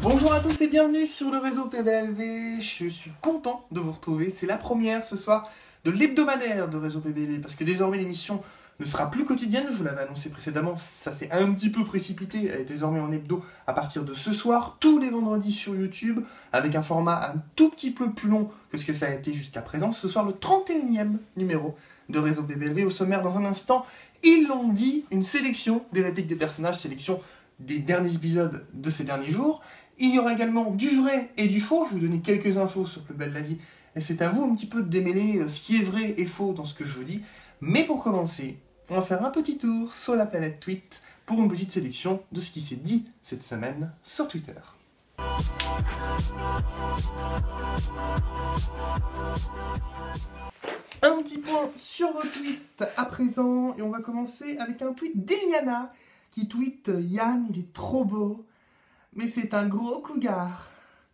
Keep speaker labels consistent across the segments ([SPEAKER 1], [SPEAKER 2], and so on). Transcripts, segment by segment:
[SPEAKER 1] Bonjour à tous et bienvenue sur le réseau PBLV. Je suis content de vous retrouver. C'est la première ce soir de l'hebdomadaire de réseau PBLV parce que désormais l'émission ne sera plus quotidienne. Je vous l'avais annoncé précédemment, ça s'est un petit peu précipité. Elle est désormais en hebdo à partir de ce soir, tous les vendredis sur YouTube, avec un format un tout petit peu plus long que ce que ça a été jusqu'à présent. Ce soir, le 31e numéro de réseau PBLV. Au sommaire, dans un instant, ils l'ont dit, une sélection des répliques des personnages, sélection des derniers épisodes de ces derniers jours. Il y aura également du vrai et du faux. Je vais vous donner quelques infos sur Plus belle la vie. Et c'est à vous un petit peu de démêler ce qui est vrai et faux dans ce que je vous dis. Mais pour commencer, on va faire un petit tour sur la planète Tweet pour une petite sélection de ce qui s'est dit cette semaine sur Twitter. Un petit point sur vos tweets à présent. Et on va commencer avec un tweet d'Eliana qui tweet « Yann, il est trop beau. Mais c'est un gros cougar. »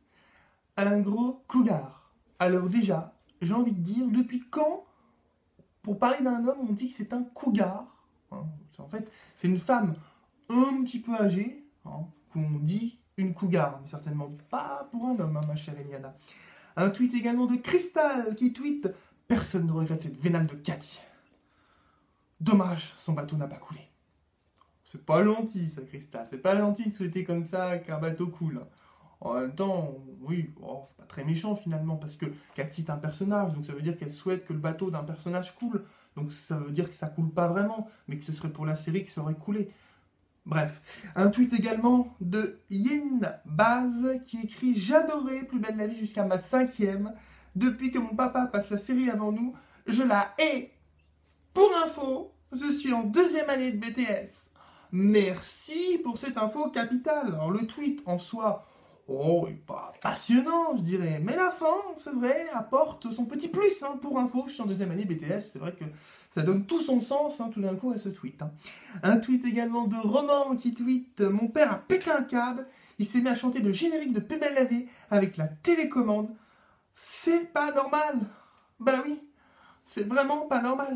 [SPEAKER 1] Un gros cougar. Alors déjà, j'ai envie de dire, depuis quand, pour parler d'un homme, on dit que c'est un cougar, hein, en fait, c'est une femme un petit peu âgée, hein, qu'on dit une cougar, mais certainement pas pour un homme, hein, ma chère Eliana. Un tweet également de Crystal qui tweet « Personne ne regrette cette vénale de Cathy. Dommage, son bateau n'a pas coulé. » C'est pas gentil, ça, Crystal. C'est pas gentil de souhaiter comme ça qu'un bateau coule. En même temps, oui, c'est pas très méchant finalement, parce que Cathy est un personnage, donc ça veut dire qu'elle souhaite que le bateau d'un personnage coule. Donc ça veut dire que ça coule pas vraiment, mais que ce serait pour la série que ça aurait coulé. Bref. Un tweet également de Yin Baz qui écrit « J'adorais Plus belle la vie jusqu'à ma 5e. Depuis que mon papa passe la série avant nous, je la hais. Pour info, je suis en 2e année de BTS. » Merci pour cette info capitale. Alors le tweet en soi, oh, il n'est pas passionnant, je dirais. Mais la fin, c'est vrai, apporte son petit plus. Hein, pour info, je suis en 2e année BTS. C'est vrai que ça donne tout son sens, hein, tout d'un coup, à ce tweet. Hein. Un tweet également de Roman qui tweet « Mon père a pété un câble. Il s'est mis à chanter le générique de Plus belle la vie avec la télécommande. C'est pas normal. » Ben oui, c'est vraiment pas normal.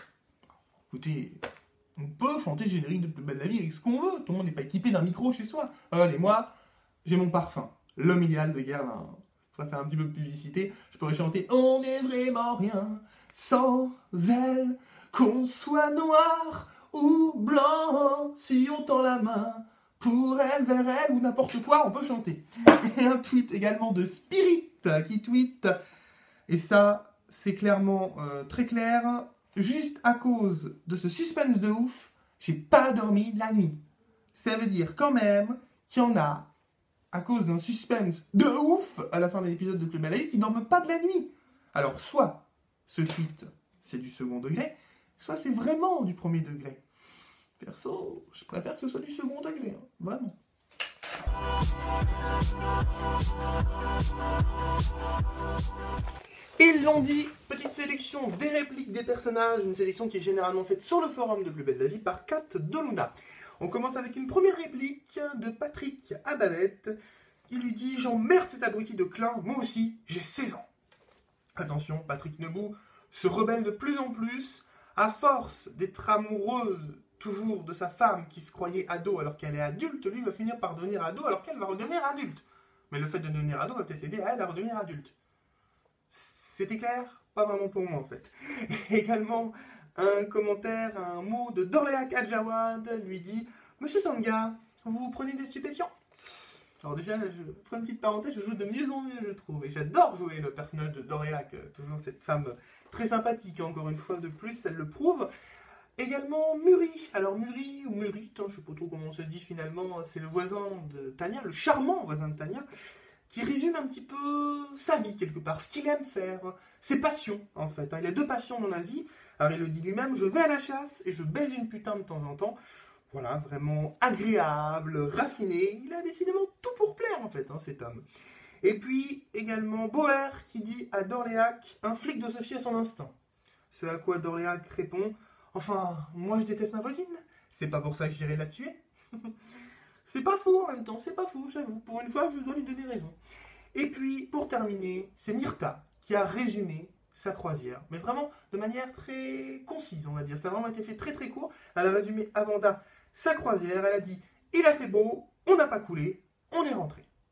[SPEAKER 1] Écoutez, on peut chanter le générique de Plus belle la vie avec ce qu'on veut. Tout le monde n'est pas équipé d'un micro chez soi. Regardez, moi, j'ai mon parfum. L'homme idéal de Guerlain. Je pourrais faire un petit peu de publicité. Je pourrais chanter « On n'est vraiment rien sans elle. Qu'on soit noir ou blanc. Si on tend la main pour elle, vers elle ou n'importe quoi, on peut chanter. » Et un tweet également de Spirit qui tweet. Et ça, c'est clairement très clair. Juste à cause de ce suspense de ouf, j'ai pas dormi de la nuit. Ça veut dire quand même qu'il y en a, à cause d'un suspense de ouf, à la fin de l'épisode de Plus belle la vie, qui dorment pas de la nuit. Alors, soit ce tweet, c'est du second degré, soit c'est vraiment du premier degré. Perso, je préfère que ce soit du second degré, hein, vraiment. Ils l'ont dit, petite sélection des répliques des personnages, une sélection qui est généralement faite sur le forum de Plus belle la vie par Kat Doluna. On commence avec une première réplique de Patrick Abalette. Il lui dit « J'emmerde cet abruti de Klein, moi aussi, j'ai 16 ans. » Attention, Patrick Nebou se rebelle de plus en plus, à force d'être amoureuse toujours de sa femme qui se croyait ado alors qu'elle est adulte, lui va finir par devenir ado alors qu'elle va redevenir adulte. Mais le fait de devenir ado va peut-être l'aider à elle à redevenir adulte. C'était clair? Pas vraiment pour moi en fait. Également, un commentaire, un mot de Dorléac Adjawad lui dit « Monsieur Sanga, vous prenez des stupéfiants ?» Alors déjà, je ferai une petite parenthèse, je joue de mieux en mieux je trouve. Et j'adore jouer le personnage de Dorléac, toujours cette femme très sympathique, encore une fois de plus, elle le prouve. Également Muri. Alors Muri ou Murit, je ne sais pas trop comment on se dit finalement, c'est le voisin de Tania, le charmant voisin de Tania, qui résume un petit peu sa vie quelque part, ce qu'il aime faire, ses passions en fait. Il a 2 passions dans la vie. Alors il le dit lui-même, je vais à la chasse et je baise une putain de temps en temps. Voilà, vraiment agréable, raffiné. Il a décidément tout pour plaire en fait, cet homme. Et puis également Boer qui dit à Dorléac, un flic doit se fier à son instinct. Ce à quoi Dorléac répond, enfin, moi je déteste ma voisine, c'est pas pour ça que j'irai la tuer. C'est pas faux en même temps, c'est pas faux, j'avoue. Pour une fois, je dois lui donner raison. Et puis, pour terminer, c'est Myrta qui a résumé sa croisière, mais vraiment de manière très concise, on va dire. Ça a vraiment été fait très très court. Elle a résumé à Vanda sa croisière, elle a dit « Il a fait beau, on n'a pas coulé, on est rentré. »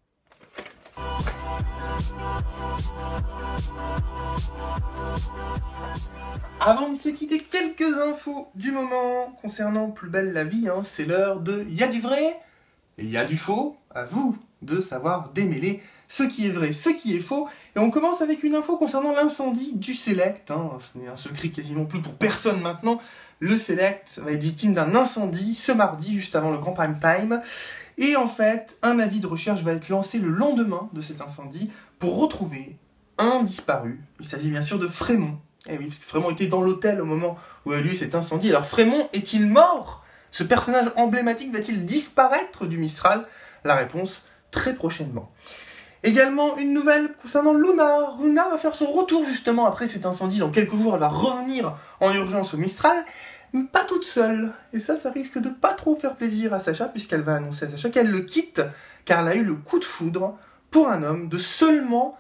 [SPEAKER 1] Avant de se quitter, quelques infos du moment concernant Plus belle la vie, hein, c'est l'heure de y a du vrai et il y a du faux. À vous de savoir démêler ce qui est vrai, ce qui est faux. Et on commence avec une info concernant l'incendie du Select. Hein. Ce n'est un secret quasiment plus pour personne maintenant. Le Select va être victime d'un incendie ce mardi, juste avant le grand prime time. Et en fait, un avis de recherche va être lancé le lendemain de cet incendie pour retrouver un disparu. Il s'agit bien sûr de Frémont. Eh oui, parce que Frémont était dans l'hôtel au moment où a eu lieu cet incendie. Alors Frémont est-il mort? Ce personnage emblématique va-t-il disparaître du Mistral? La réponse très prochainement. Également une nouvelle concernant Luna. Luna va faire son retour justement après cet incendie. Dans quelques jours, elle va revenir en urgence au Mistral, mais pas toute seule. Et ça risque de pas trop faire plaisir à Sacha, puisqu'elle va annoncer à Sacha qu'elle le quitte, car elle a eu le coup de foudre pour un homme de seulement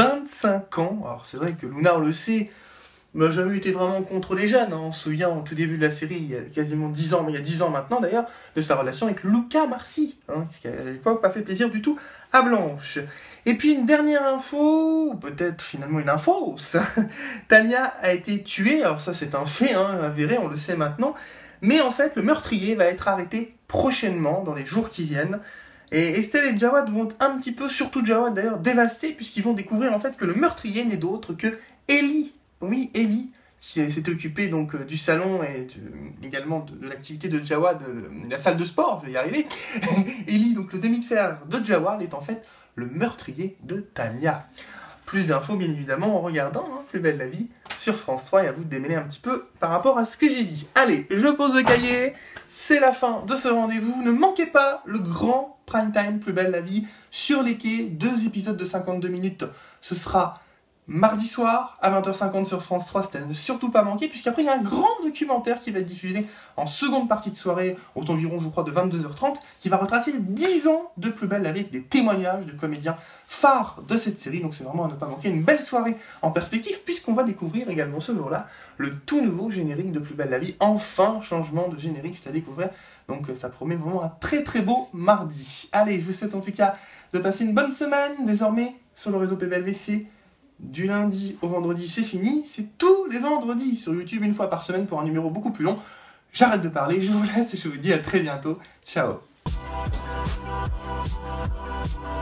[SPEAKER 1] 25 ans. Alors c'est vrai que Luna, on le sait, n'a jamais été vraiment contre les jeunes. Hein. On se souvient au tout début de la série, il y a quasiment 10 ans, mais il y a 10 ans maintenant d'ailleurs, de sa relation avec Luca Marcy, hein, ce qui à l'époque pas fait plaisir du tout à Blanche. Et puis une dernière info, ou peut-être finalement une info, Tania a été tuée, alors ça c'est un fait, hein, avéré, on le sait maintenant, mais en fait le meurtrier va être arrêté prochainement, dans les jours qui viennent. Et Estelle et Jawad vont un petit peu, surtout Jawad d'ailleurs, dévastés, puisqu'ils vont découvrir en fait que le meurtrier n'est d'autre que Ellie. Oui, Ellie, qui s'est occupée donc du salon et également de l'activité de Jawad, la salle de sport, je vais y arriver. Ellie, donc le demi-de-fer de Jawad, est en fait le meurtrier de Tania. Plus d'infos, bien évidemment, en regardant Plus belle la vie sur France 3, et à vous de démêler un petit peu par rapport à ce que j'ai dit. Allez, je pose le cahier, c'est la fin de ce rendez-vous. Ne manquez pas le grand prime time Plus belle la vie sur les quais, 2 épisodes de 52 minutes. Ce sera mardi soir à 20h50 sur France 3, c'est à ne surtout pas manquer, puisqu'après il y a un grand documentaire qui va être diffusé en seconde partie de soirée, environ je crois de 22h30, qui va retracer 10 ans de Plus belle la vie avec des témoignages de comédiens phares de cette série, donc c'est vraiment à ne pas manquer, une belle soirée en perspective, puisqu'on va découvrir également ce jour-là le tout nouveau générique de Plus belle la vie, enfin changement de générique, c'est à découvrir, donc ça promet vraiment un très très beau mardi. Allez, je vous souhaite en tout cas de passer une bonne semaine, désormais sur le réseau PBLVC. Du lundi au vendredi, c'est fini. C'est tous les vendredis sur YouTube, une fois par semaine pour un numéro beaucoup plus long. J'arrête de parler, je vous laisse et je vous dis à très bientôt. Ciao.